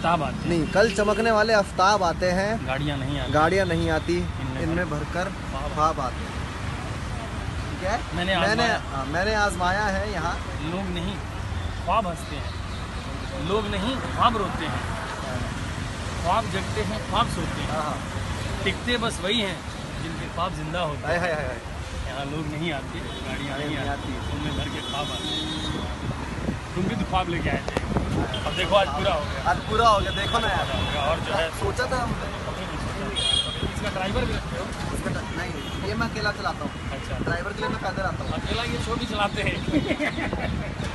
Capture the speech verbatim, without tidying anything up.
आफ्ताब आते हैं। नहीं, कल चमकने वाले आफ्ताब आते हैं, गाड़ियाँ नहीं आती, गाड़ियाँ नहीं आती, इनमें इनमें भरकर ख्वाब आते हैं। ठीक है, मैंने मैंने आजमाया। हाँ, मैंने आजमाया है यहाँ। लोग नहीं ख्वाब हंसते हैं, लोग नहीं ख्वाब रोते हैं, ख्वाब जगते हैं, ख्वाब सोते हैं, हाँ, टिकते बस वही हैं जिनके ख्वाब जिंदा होते हाय हैं। हाय हाय। यहाँ लोग नहीं आते, गाड़ियाँ नहीं नहीं आती, आती। उनमें भर के ख्वाब आते हैं। तुम भी तो ख्वाब लेके आए थे, अब देखो आज पूरा हो गया। आज पूरा हो गया, देखो ना यार। और जो है सोचा था हम, इसका ड्राइवर भी रखते हो? उसका नहीं, ये मैं अकेला चलाता हूँ। अच्छा, ड्राइवर के लिए मैं पैदल आता हूँ। अकेला ये छोटी चलाते हैं।